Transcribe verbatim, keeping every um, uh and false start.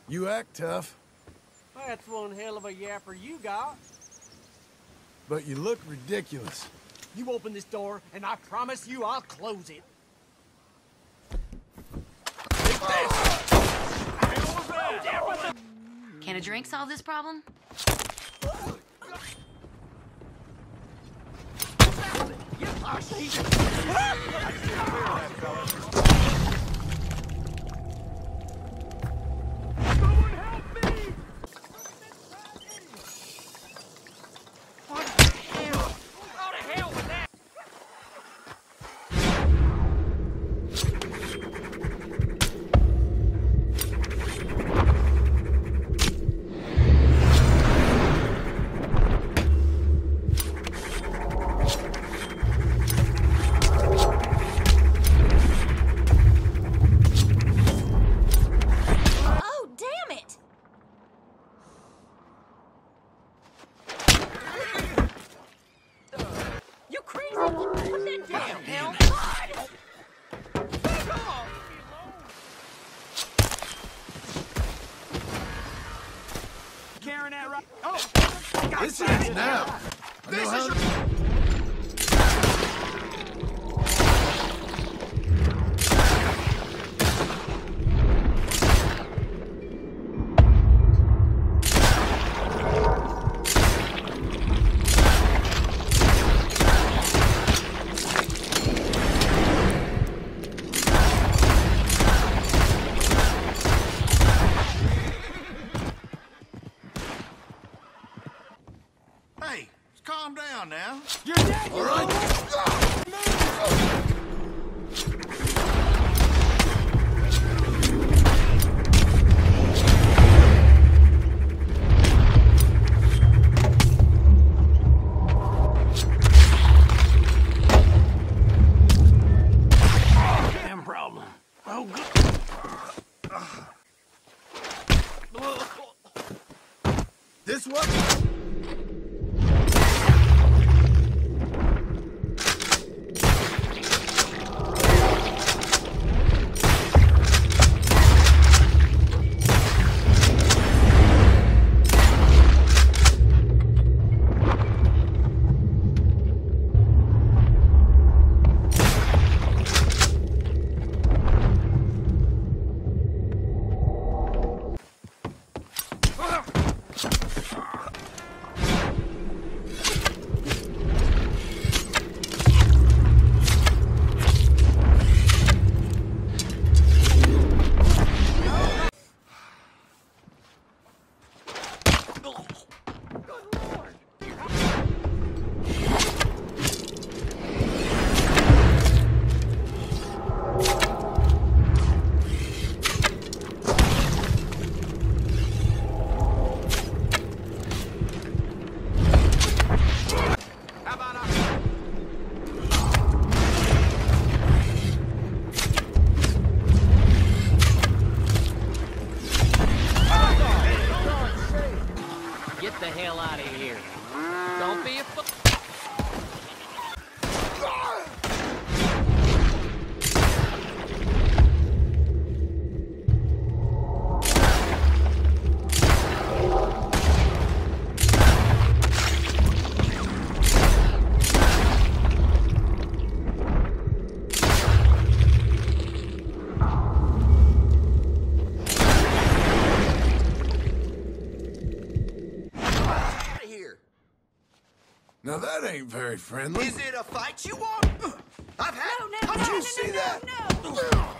You act tough. That's one hell of a yapper you got. But you look ridiculous. You open this door, and I promise you I'll close it. Take this! Can a drink solve this problem? This is now. This is Hey, calm down now. You're dead! All right. Damn problem. Oh, good. This one? Get the hell out of here. Don't be a fool. Now that ain't very friendly. Is it a fight you want? I've had. No, no, Did no, you no, see no, that? no, no.